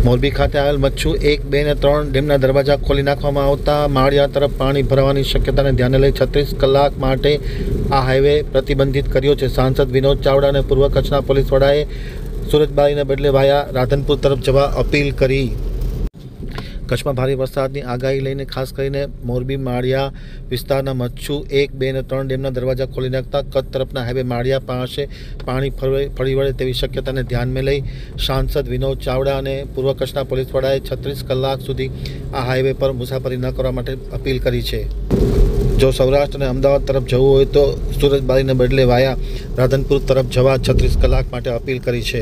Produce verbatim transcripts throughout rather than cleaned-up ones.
મોરબી ખાતે આવેલ મચ્છુ એક બે ને ત્રણ ડેમના દરવાજા ખોલી નાખવામાં આવતા માળિયા તરફ પાણી ભરાવાની શક્યતાને ધ્યાને લઈ છત્રીસ કલાક માટે આ હાઈવે પ્રતિબંધિત કર્યો છે। સાંસદ વિનોદ ચાવડા અને પૂર્વ કચ્છના પોલીસ વડાએ સુરજબારીને બદલે વાયા રાધનપુર તરફ જવા અપીલ કરી। કચ્છમાં ભારે વરસાદની આગાહી લઈને ખાસ કરીને મોરબી માળિયા વિસ્તારના મચ્છુ એક બે ને ત્રણ ડેમના દરવાજા ખોલી નાખતા કચ્છ તરફના હાઈવે માળિયા પાસે પાણી ફરી વળે તેવી શક્યતાને ધ્યાનમાં લઈ સાંસદ વિનોદ ચાવડા અને પૂર્વ કચ્છના પોલીસ વડાએ છત્રીસ કલાક સુધી આ હાઈવે પર મુસાફરી ન કરવા માટે અપીલ કરી છે। જો સૌરાષ્ટ્ર અને અમદાવાદ તરફ જવું હોય તો સુરજબારીને બદલે વાયા રાધનપુર તરફ જવા છત્રીસ કલાક માટે અપીલ કરી છે।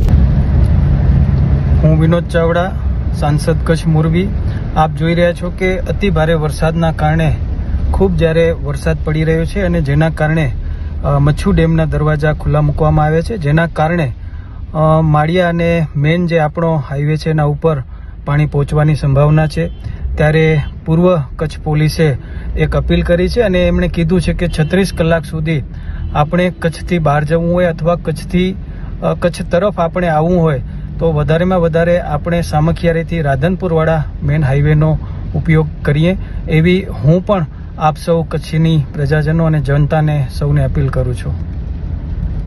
હું વિનોદ ચાવડા, सांसद कच्छ मोरबी। आप જોઈ રહ્યા છો કે અતિ ભારે વરસાદના કારણે ખૂબ જ્યારે વરસાદ પડી રહ્યો છે અને જેના કારણે મચ્છુ ડેમના દરવાજા ખુલ્લા મૂકવામાં આવ્યા છે, જેના કારણે માળિયા અને મેન જે આપણો હાઈવે છે એના ઉપર પાણી પહોંચવાની સંભાવના છે। ત્યારે પૂર્વ કચ્છ પોલીસે એક અપીલ કરી છે અને એમણે કીધું છે કે છત્રીસ કલાક સુધી આપણે કચ્છથી બહાર જવું હોય અથવા કચ્છથી કચ્છ તરફ આપણે આવવું હોય તો વધારેમાં વધારે આપણે સામખિયારીથી રાધનપુરવાળા મેન હાઈવેનો ઉપયોગ કરીએ એવી હું પણ આપ સૌ કચ્છની પ્રજાજનો અને જનતાને સૌને અપીલ કરું છું।